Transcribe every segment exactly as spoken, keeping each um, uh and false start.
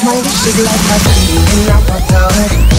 my wish is like a king in a bottle.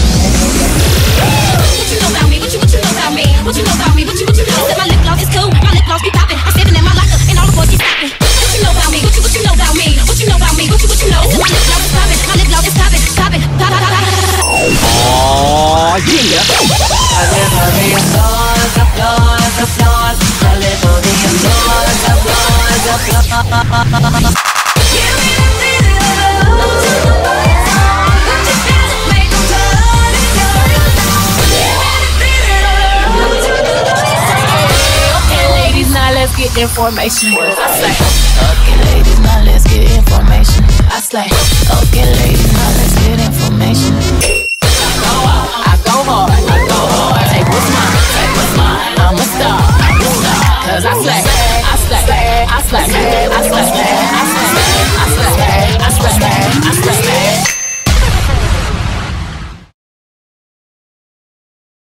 What you know about me? What you what you know about me? What you know about me? What you what you know? Said my lip gloss is cool, my lip gloss be popping. I'm sitting in my locker, and all the boys keep stopping. What you know about me? What you what you know about me? What you know about me? What you what you know? Said my lip gloss is popping, my lip gloss is popping, popping, pop pop pop. Oh yeah! I live for the applause, applause, applause. I live for the applause, applause, applause. Give me the feeling of love to the boys. What you feel to make them turn and turn. Give me the feeling of love to the boys. Okay, ladies, now let's get information. I say, okay, ladies, now let's get information. I say, okay, ladies, now let's get information. I go hard, I go hard. Take what's mine, take what's mine. I'm a star, I'm a star. Cause I slay, I slay, I slay, I slay, I slay, I slay, I slay, I slay, I slay, I slay.